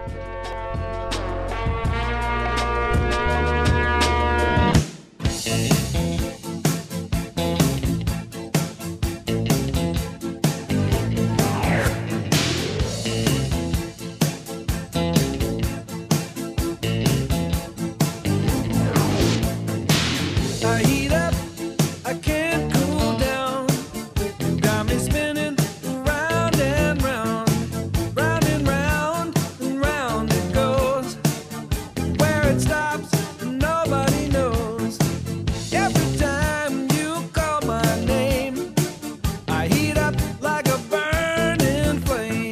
I heat up, I can't cool down. You got me spinning round and round, round and round and round it goes. Where it stops, nobody knows. Every time you call my name, I heat up like a burning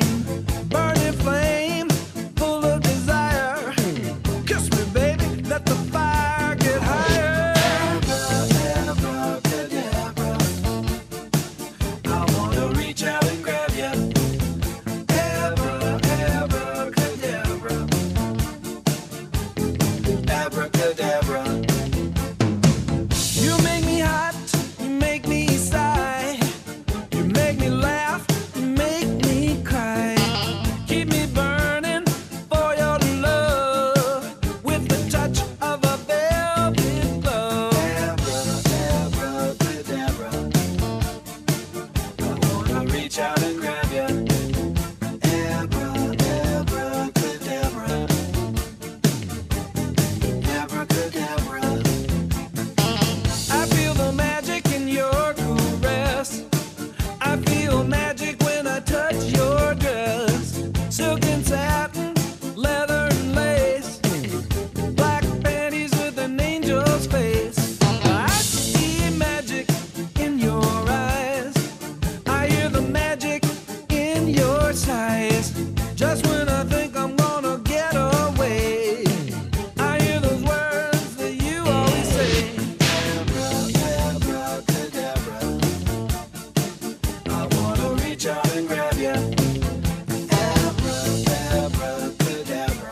flame, full of desire. Kiss me, baby, let the fire get higher. You make me hot, you make me sigh, you make me laugh, you make me cry. Keep me burning for your love with the touch of a velvet glove. Abracadabra, I wanna reach out and grab you. Abracadabra, abracadabra. I feel the magic in your caress. I feel magic when I touch your dress. Silk and satin, leather and lace, black panties with an angel's face. I see magic in your eyes. I hear the magic in your sighs. Just when I think I'm gonna get away, I hear those words that you always say. Abracadabra, I wanna reach out and grab you. Abracadabra,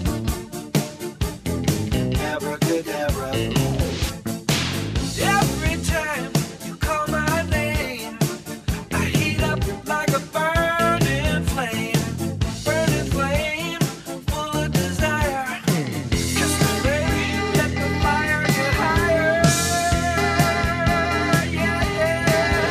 abracadabra. Every time you call my name, I heat up like a burning flame, full of desire. Kiss me, baby, let the fire get higher. Yeah, yeah.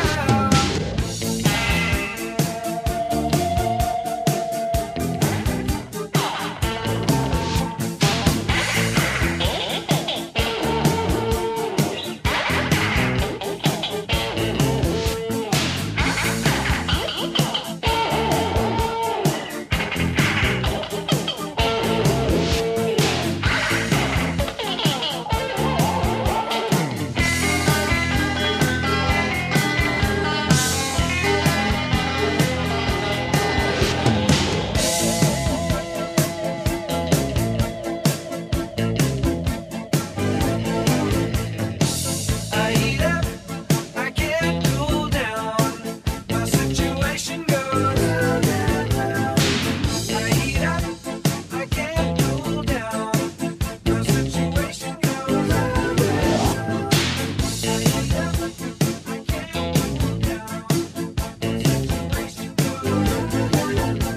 I heat up, I can't cool down. My situation goes round and round. I heat up, I can't cool down. My situation goes round and round. I heat up, I can't cool down. My situation goes round and round.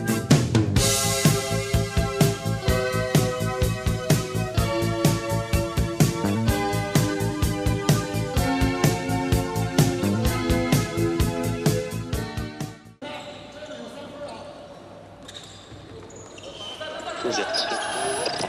Couverte.